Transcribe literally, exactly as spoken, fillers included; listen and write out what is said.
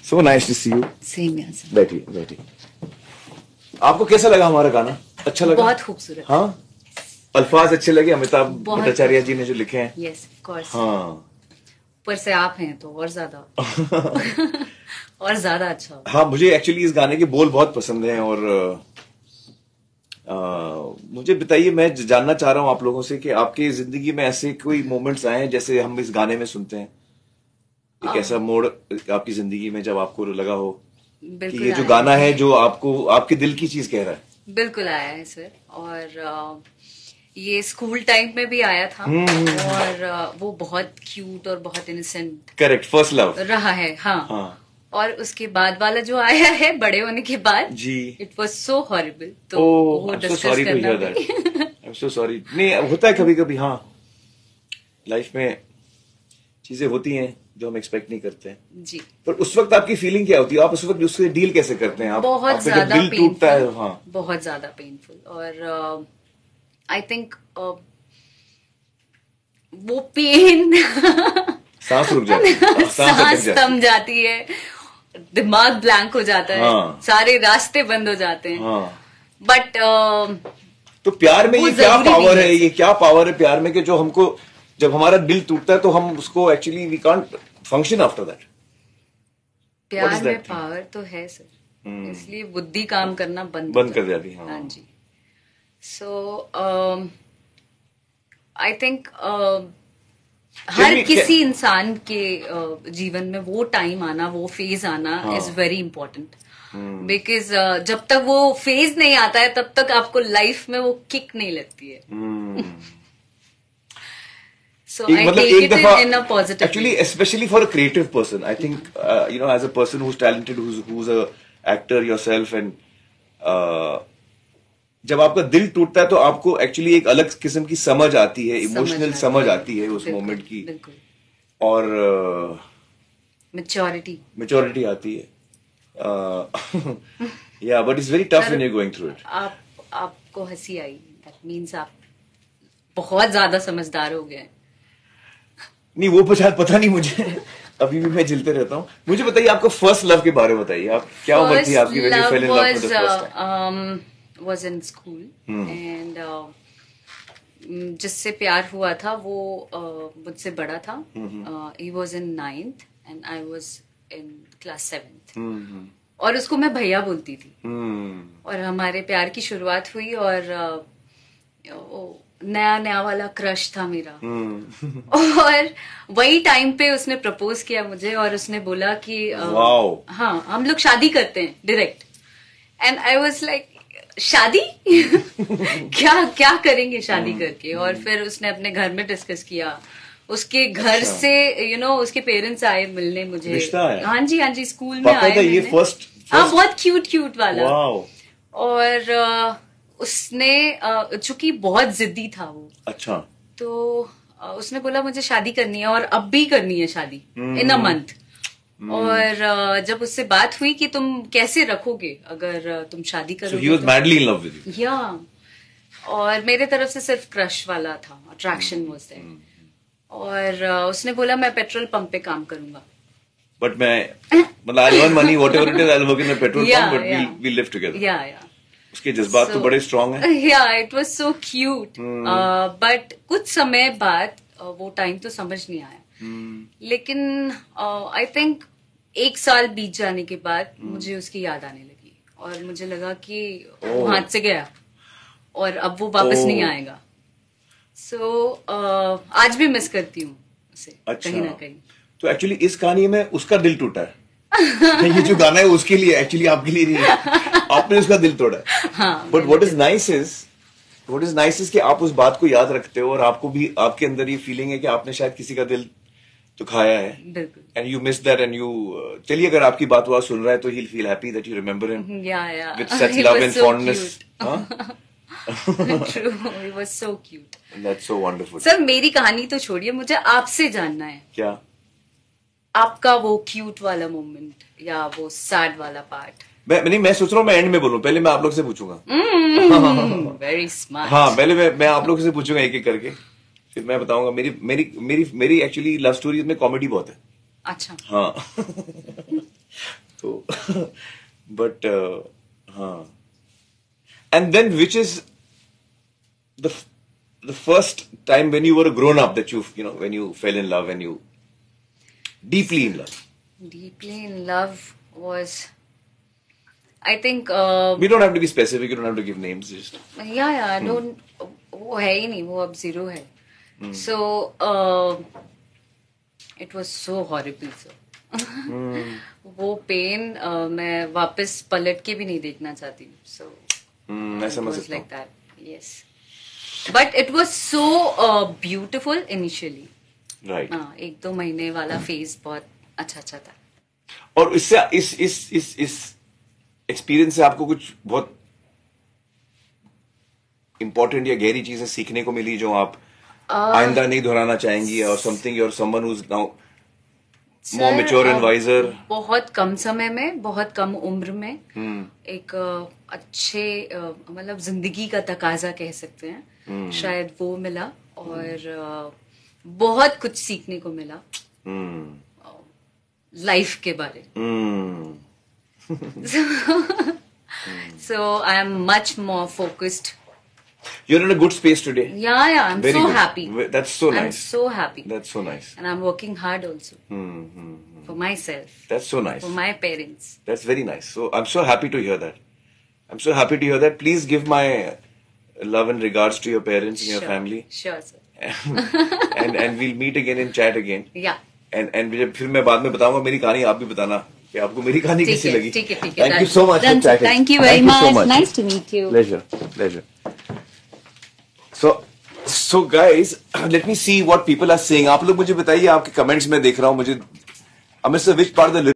So nice to see you. Same यहाँ से। बैठिए बैठिए। आपको कैसा लगा हमारा गाना? अच्छा लगा? बहुत खूबसूरत। हाँ, अल्फाज अच्छे लगे अमिताभ भट्टाचार्य जी ने जो लिखे हैं। Yes of course. हाँ, ऊपर से आप हैं तो और ज्यादा और ज्यादा अच्छा। हाँ, मुझे एक्चुअली इस गाने के बोल बहुत पसंद हैं और आ, मुझे बताइए, मैं जानना चाह रहा हूँ आप लोगों से कि आपकी जिंदगी में ऐसे कोई मोमेंट्स आए हैं जैसे हम इस गाने में सुनते हैं, एक ऐसा मोड़ आपकी जिंदगी में जब आपको लगा हो कि ये जो गाना है जो आपको आपके दिल की चीज कह रहा है? बिल्कुल आया है सर, और आ, ये स्कूल टाइम में भी आया था और आ, वो बहुत क्यूट और बहुत इनोसेंट। करेक्ट, फर्स्ट लव रहा है। हाँ, हाँ। और उसके बाद वाला जो आया है बड़े होने के बाद जी, इट वाज सो हॉरिबल। तो oh, वो I'm so sorry to hear that. I'm so sorry. नहीं, होता है कभी कभी। हाँ, लाइफ में चीजें होती हैं जो हम एक्सपेक्ट नहीं करते हैं जी। पर उस वक्त आपकी फीलिंग क्या होती है? आप उस वक्त उससे डील कैसे करते हैं? आप बहुत ज्यादा दिल टूटता है। हाँ, बहुत ज्यादा पेनफुल। और आई uh, थिंक uh, वो पेन सांस रुक जाती है, सांस थम जाती है, दिमाग ब्लैंक हो जाता है। हाँ, सारे रास्ते बंद हो जाते हैं। हाँ, बट uh, तो प्यार में ये क्या पावर है? ये क्या पावर है प्यार में कि जो हमको, जब हमारा दिल टूटता है तो हम उसको actually we can't function after that. प्यार में पावर तो है सर, hmm. इसलिए बुद्धि काम करना बंद बंद कर जाती है। हाँ जी। सो आई थिंक हर किसी इंसान के uh, जीवन में वो टाइम आना, वो फेज आना इज वेरी इंपॉर्टेंट। बिकॉज जब तक वो फेज नहीं आता है तब तक आपको लाइफ में वो किक नहीं लगती है। hmm. So I take it in, in a positive actually way. Especially for a creative person, I think uh, you know, as a person who's talented, who's who's a actor yourself, and uh, जब आपका दिल टूटता है तो आपको actually एक अलग किस्म की समझ आती है, इमोशनल समझ आती है उस मोमेंट की, और मैच्योरिटी मैच्योरिटी आती है। या but it's very tough when you going through it. आप आपको हंसी आई, दैट मींस आप बहुत ज्यादा समझदार हो गए। नहीं, वो शायद पता नहीं मुझे, अभी भी मैं झिलते रहता हूँ। मुझे बताइए, आपको फर्स्ट लव के बारे में बताइए। आप क्या उम्र थी आपकी when you fell in love for the first time? Was in school and जिससे प्यार हुआ था वो मुझसे बड़ा था। he was in ninth and I was in class seventh और उसको मैं भैया बोलती थी। और हमारे प्यार की शुरुआत हुई और नया नया वाला क्रश था मेरा। और वही टाइम पे उसने प्रपोज किया मुझे और उसने बोला कि uh, हाँ, हम लोग शादी करते हैं direct. And I was like, शादी क्या क्या करेंगे शादी करके? और फिर उसने अपने घर में डिस्कस किया, उसके घर अच्छा। से यू you नो know, उसके पेरेंट्स आए मिलने मुझे। हाँ जी, हाँ जी, स्कूल में आए। ये फर्स्ट हाँ, बहुत क्यूट क्यूट वाला। और uh, उसने चूंकि बहुत जिद्दी था वो, अच्छा, तो उसने बोला मुझे शादी करनी है और अब भी करनी है शादी, इन अ मंथ। और जब उससे बात हुई कि तुम कैसे रखोगे अगर तुम शादी करोगे, so he was madly in love with you. Yeah. और मेरे तरफ से सिर्फ क्रश वाला था, अट्रैक्शन वाज देयर। और उसने बोला मैं पेट्रोल पंप पे काम करूंगा, बट मैं मतलब I earn money whatever it is, I will work in a petrol pump, but we will live together. Yeah yeah उसके जज्बात तो बड़े स्ट्रांग हैं। Yeah, it was so cute. But कुछ समय बाद uh, वो टाइम तो समझ नहीं आया। hmm. लेकिन आई uh, थिंक एक साल बीत जाने के बाद hmm. मुझे उसकी याद आने लगी और मुझे लगा कि oh. वो हाथ से गया और अब वो वापस oh. नहीं आएगा। सो so, uh, आज भी मिस करती हूँ उसे। अच्छा। कहीं ना कहीं तो एक्चुअली इस कहानी में उसका दिल टूटा है। ये जो गाना है उसके लिए, एक्चुअली आपके लिए नहीं है, आपने उसका दिल तोड़ा। But what is nice is what is nice is कि आप उस बात को याद रखते हो और आपको भी, आपके अंदर ये फीलिंग है कि आपने शायद किसी का दिल दुखाया है, and you miss that, and you, चलिए अगर आपकी बात हुआ सुन रहा है तो ही feel happy that you remember him with such love and fondness. True, he was so cute. That's so wonderful. Sir, मेरी कहानी तो छोड़िए, मुझे आपसे जानना है। क्या? आपका वो क्यूट वाला मोमेंट या वो सैड वाला पार्ट। मैं नहीं, मैं सोच रहा हूँ मैं एंड में बोलूं, पहले मैं आप लोग से पूछूंगा। Very smart. हाँ, पहले मैं मैं आप लोग से पूछूंगा एक एक करके, फिर मैं बताऊंगा। मेरी मेरी मेरी मेरी एक्चुअली लव स्टोरीज में कॉमेडी बहुत है। अच्छा। हाँ। तो बट हाँ. And then which is the the first time when you were a grown up that you you know when you fell in love and you deeply in love? Deeply in love was, I think. Uh, We don't have to be specific. You don't have to give names. Just yeah, yeah. I don't. वो है ही नहीं. वो अब zero है. So uh, it was so horrible, sir. वो pain uh, मैं वापस पलट के भी नहीं देखना चाहती हूँ. So. Hmm, I समझ सकता हूँ. Like that, yes. But it was so uh, beautiful initially. Right. हाँ, एक दो महीने वाला फेज बहुत अच्छा अच्छा था. और इससे इस इस इस इस एक्सपीरियंस से आपको कुछ बहुत इम्पोर्टेंट या गहरी चीजें सीखने को मिली जो आप आइंदा नहीं दोहराना चाहेंगी, और समथिंग और someone who is now more mature and wiser? बहुत कम समय में, बहुत कम उम्र में hmm. एक अच्छे मतलब जिंदगी का तकाजा कह सकते हैं, hmm. शायद वो मिला, और बहुत कुछ सीखने को मिला लाइफ hmm. के बारे में. So I am much more focused. You're in a good space today. Yeah, yeah. I'm Very so good. happy. That's so nice. I'm so happy. That's so nice. And I'm working hard also. Hmm, hmm, hmm. For myself. That's so nice. For my parents. That's very nice. So I'm so happy to hear that. I'm so happy to hear that. Please give my love and regards to your parents and Sure. your family. Sure, sir. and and we'll meet again and chat again. Yeah. And and जब फिर मैं बाद में बताऊंगा मेरी कहानी, आप भी बताना कि आपको मेरी कहानी कैसी लगी. ठीक है, ठीक है. Thank you so much for chatting. Thank you very much. Nice to meet you. Pleasure, pleasure. So, so guys, let me see what people are saying. आप लोग मुझे बताइए, आपके कमेंट्स में देख रहा हूँ मुझे. Amritsar, which part of the